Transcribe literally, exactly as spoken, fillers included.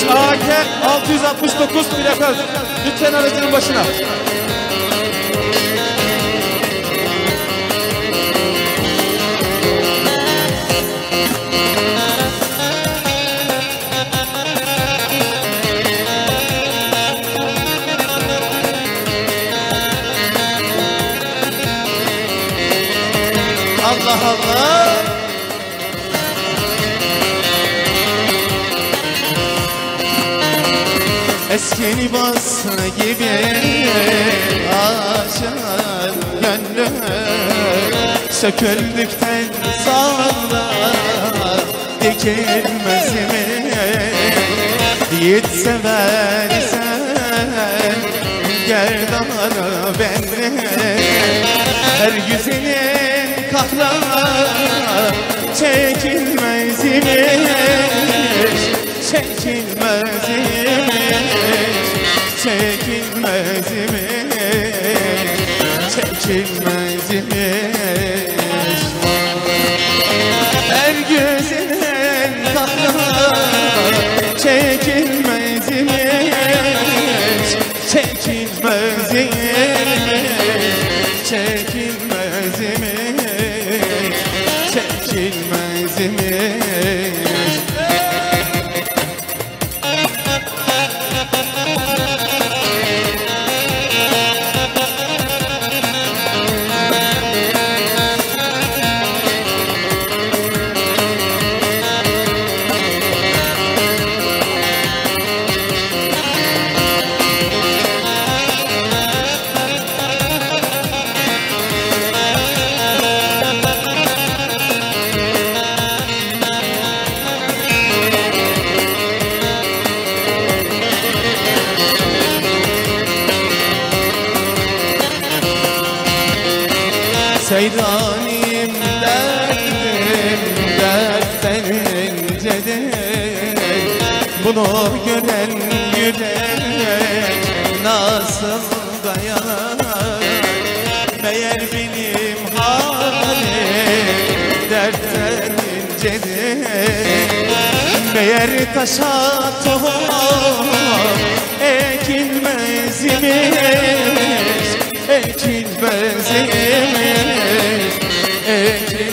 A K altı yüz altmış dokuz plaka. Lütfen aracının başına. Allah Allah. Eski libasına gibi açar gönlüm, söküldükten sonra dikilmez mi? Yiğit seversen gerdanı benle, her güzelin kahramanı çekilmez imiş, çekilmez imiş, çekilmez imiş, çekilmez imiş. Her güzelin kahramanı çekilmez imiş, çekilmez imiş, çekilmez imiş, çekilmez imiş. Seydanim derdim dertten incedir, bunu gören yürek nasıl dayanır? Meğer benim halim dertten incedir, meğer taşa tohum ekilmez imiş, ekilmez imiş, ekilmez